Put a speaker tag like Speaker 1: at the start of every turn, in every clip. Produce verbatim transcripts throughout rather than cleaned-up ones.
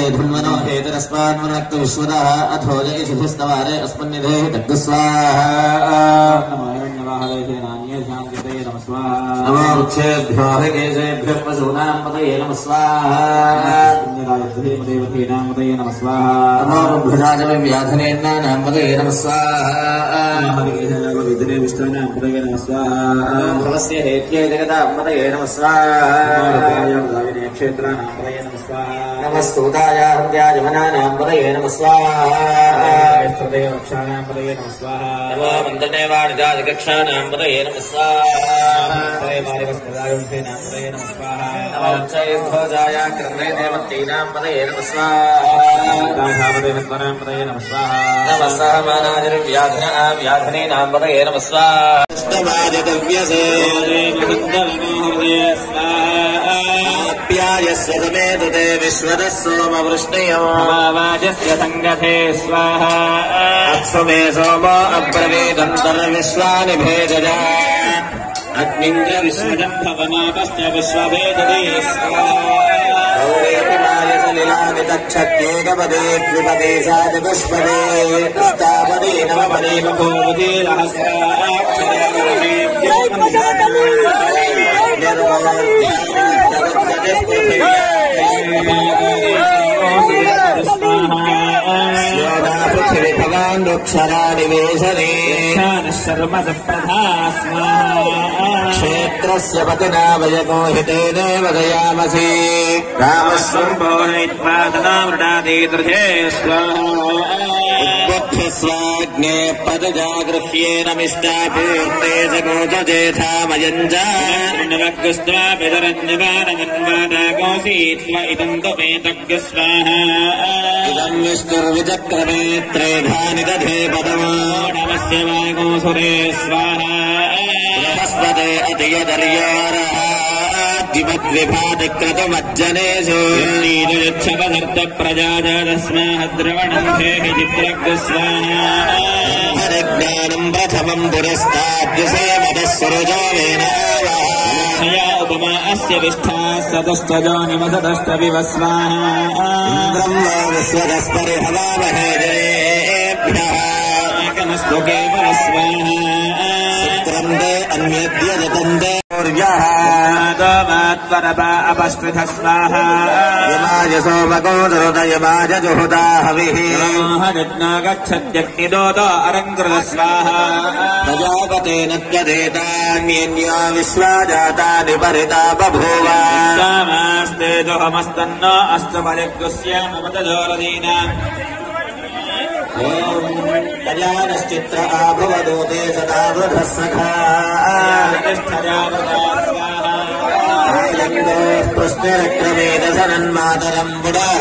Speaker 1: धन्वनो हेतरस्मान्वनक्तु विश्वदः अथो जयिषुभिस्तवारे अस्मन्निधेः तग्गस्वाहा नमो वृक्षेभ्यो हरिकेशेभ्यो पशूनां पतये नमः स्वाहा नमो भ्रुजाजव्याधनेन्नानां पतये नमः स्वाहा भवस्य हेत्यै जगतां पतये नमः स्वाहा क्षेत्राणां पतये नमः स्वाहा नमस्तूताय हत्याजमनानां पतये नमः स्वाहा रक्षाणां पतये नमः स्वाहा नमो मन्दनेवाणिजाजकक्षाणां पतये नमः स्वाहा ध्वजाय कृष्णे देवतीनां पतये नमः स्वाहा नमः सहमानादिर्व्याधनां व्याधनीनां पतये नमः स्वाहा स्वाहाप्यायस्य समेतते विश्वतः सोमवृष्णियमावाजस्य सङ्गते स्वाहा अत्समे सोमो अब्रवीदन्तर्विश्वानि भेदजा अग्निन्द्र विश्वजम्भवनापश्च विश्वभेदते स्वाहायसलिलानि तच्छक्येकपदे द्विपदे साचतुष्पदे अष्टापदे नवपदे बभूवति पृथिवी भगवान् वृक्षराणि वेशने क्षेत्रस्य पतिना वयमोहितेन वदयामसि रामस्वम्भोनयित्वा तदामृडादीदृशे स्वाग्ने पदजागृह्येनमिष्टापूर्ते सकोचजेथामयञ्जाग्स्त्वा पितरञ्जवानगन्वादागोऽसीत्वा इदं त्वमेतज्ञस्वाहा इदं विष्णुर्विचक्रमे त्रेधानि दधे पदमा नमस्य वागोऽसुरे स्वाहा बृहस्पते अतियदर्योरः दिमद्विभातिक्रतुमज्जनेषु नीलक्षपधर्तप्रजाजातस्माद्रवणं धेहि चित्रज्ञस्वाहा हरिज्ञानं प्रथमं पुरस्ताद्युसेमतः सुरजो वेनावः उपमा अस्य विष्ठा सदष्टजोनिमसदष्टविव स्वाहा ब्रह्म विश्वदस्परिहवामहे जनेभ्यः एकमस्तु केवल स्वाहा सुत्रन्दे अन्यद्य जतन्दे अपस्पृथ स्वाहा यमाज सोमगोदरुद यमाज जुहुदा हविः गच्छत्यग्निदोत अरङ्कृत स्वाहा प्रजापतेन त्यदेतान्यन्या विश्वा जातानि परिता बभूव कामास्ते दुहमस्तन्न अस्तु मलिग्स्यामतजोरदीनाम् कल्याणश्चित्र आभवदूते सदा वृधः सखा पुष्टिरक्रमेदसनन्मातरम् बुडः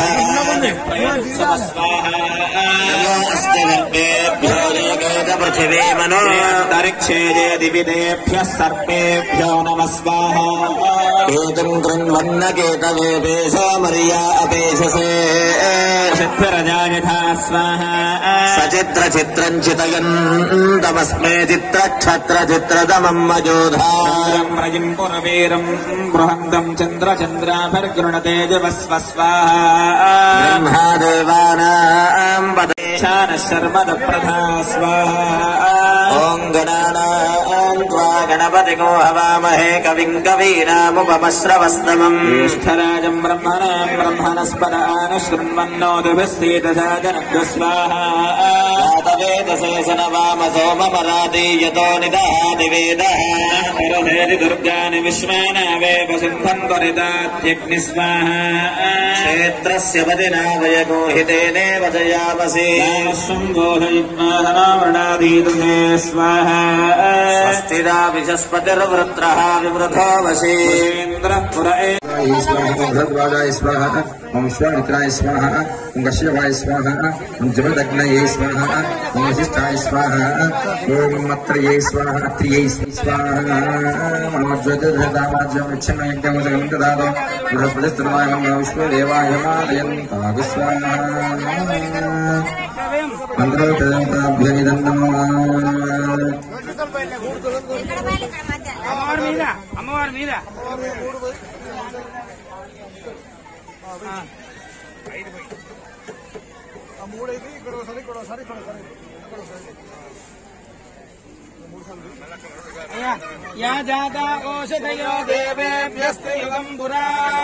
Speaker 1: अस्ति गर्भेभ्यो लोकेत पृथिवी मनो अन्तरिक्षे दिविदेभ्यः सर्पेभ्यो नमः स्वाहा केतुम् कृण्वन्न केतवे पेशो मर्या अपेशसे चित्ररजायथा स्वाहा सचित्र चित्रम् चितयन् तमस्मे चित्रक्षत्र चित्रतमम् मजोधारम् रजिम् पुरवीरम् बृहन्तम् चन्द्र चन्द्राभिर्गृणते जवस्व स्वाहा ब्रह्मादेवानाम् पदेशानः शर्मदप्रधा स्वाहा ॐ गणानाम् त्वा गणपतिगो हवामहे कविम् कवीनामुपमश्रवस्तमम् ज्येष्ठराजम् ब्रह्मणाम् ब्रह्मणस्पद आनुशृण्वन्नोतिभिस्सीदशाजनभ्यो स्वाहा जातवेदसे स न वाम सोमपरादीयतो निदहाति वेदः विरधेति दुर्गानि विश्वानावेव सिन्धम् त्वरितात्यग्नि स्वाहा क्षेत्रस्य पतिना वयगोहितेनेव जयामसि शम्भोधयित्वा धनामृणादीदृशे स्वाहा स्वस्तिराविशस्पतिर्वृत्रः विवृधो वशी इन्द्रः पुर भरद्वाजाय स्वाहा ओम विश्वामित्राय स्वाहा ओम कश्यपाय स्वाहा ओम जमदग्नये स्वाहा ओम वसिष्ठाय स्वाहा ओम मत्रये स्वाहा अत्रिये स्वाहा मनोज्वतदामाज्यमिच्छन्नयज्ञमदगमन्तदातो बृहस्पतिस्तमाय नमः विश्वदेवाय मादयन्ताग स्वाहा मन्त्रोपदेवताभ्यमिदं नमः అమ్మవారి మీద అమ్మవారి మీద
Speaker 2: మూడైతే ఇక్కడ ఒకసారి ఇక్కడ ఒకసారి ఇక్కడ ఒకసారి ఇక్కడ ఒకసారి
Speaker 3: या जाता ओषधयो देवेभ्यस्ते युगं पुरा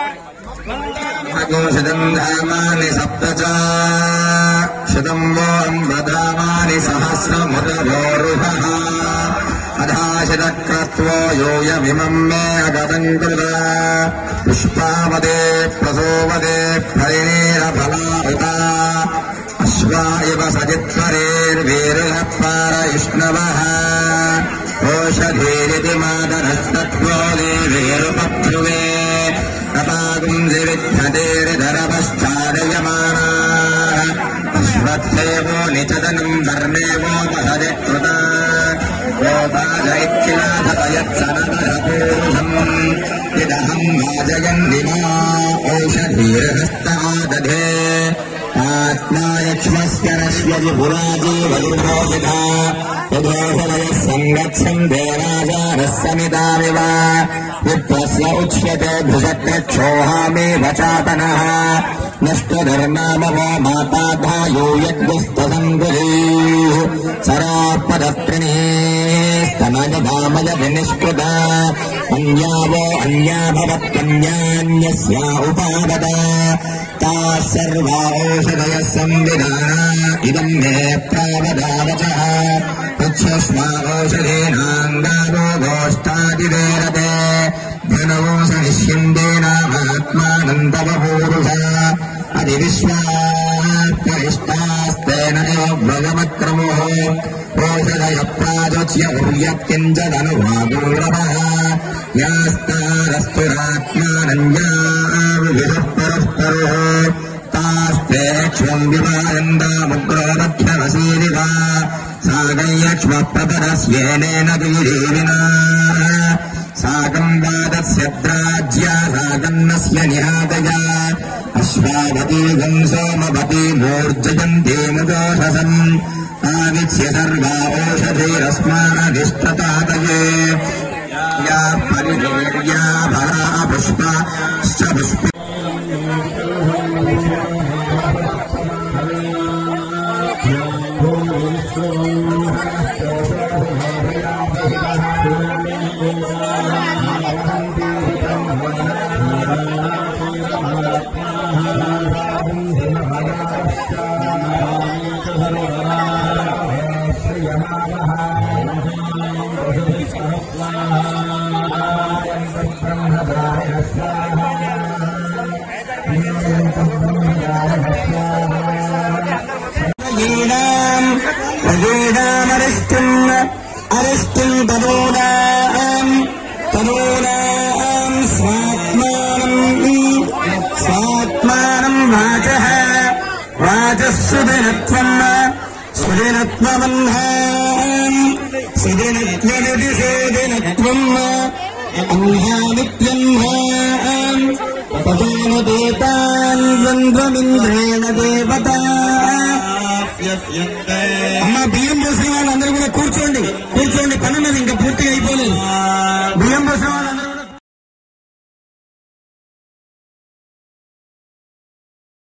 Speaker 1: शतं धामानि सप्त च शतं वो अम्बधामानि सहस्रमुदवोरुहः अधाशतक्रत्वो यूयमिमं मे अगतं कृत पुष्पावदे प्रसोवदे फलिनीरफलाहुता अश्वा इव सजित्वरेर्वीरुः पारयिष्णवः ओषधीरिति मातरस्तत्त्वो देवेरुपप्युवे तपागुंसि विद्धतेरिधरपश्चादयमानाः अश्वत्थेवो निचदनम् धर्मेवोपहजकृता गोपालैक्यनाथयत्सनतरपूरुषम् यदहम् वाजयन्निमा ओषधीर्हस्तादधे आत्मा यक्ष्मस्य नश्यति पुराजीवयुधोषिधा यथोषधयः सङ्गच्छन् देवाजारः समितामिव विप्रस्य उच्यते भुजक्रक्षोहामेव चातनः नष्टधर्मामवो माताधायो यद्गुस्तसङ्कुलीः सरापदत्रिणीस्तमजधामज विनिष्कृता अन्यावो अन्या भवत्पन्यान्यस्या उपागता ताः सर्वा ओषधयः संविधाना इदम् मे प्रावदावचः पुच्छस्मा ओषधीनाम् गावो गोष्ठादिवेरते धनवो सनिष्यन्ते नामात्मानन्तवपूरुषा अधिविश्वात्मनिष्ठास्तेन एव व्रजमक्रमोः ओषधयः प्राचोच्य उर्यत्किञ्चदनुभागोरवः यास्तारस्तुरात्मानन्याविविधः परस्परोः तास्ते क्ष्मम् विवायन्दामुग्रोमध्यवसीदिव सागयक्ष्मप्रपरस्येनेन वीरेविना साकम् वादस्य द्राज्या साकन्नस्य निहातया अश्वावतीगम् सोमवती मूर्जयन्ते मुदोषसम् आविच्य सर्वा ओषधीरस्मानधिष्ठतातये या परिवेर्या भरा पुष्पाश्च पुष्प अरिष्टुम् अरिष्टुम् तनूनाम् तनूनाम् स्वात्मानम् स्वात्मानम् वाचः वाचः सुदिनत्वम् सुदिनत्वबन्धाम् सुदिनत्वमिति सुदिनत्वम् अह्नामित्यह्नाम् तथोनुदेतान् द्वन्द्वमिन्द्रेण देवता అమ్మ బియ్యం పోసిన వాళ్ళందరూ కూడా కూర్చోండి కూర్చోండి పని ఉన్నది ఇంకా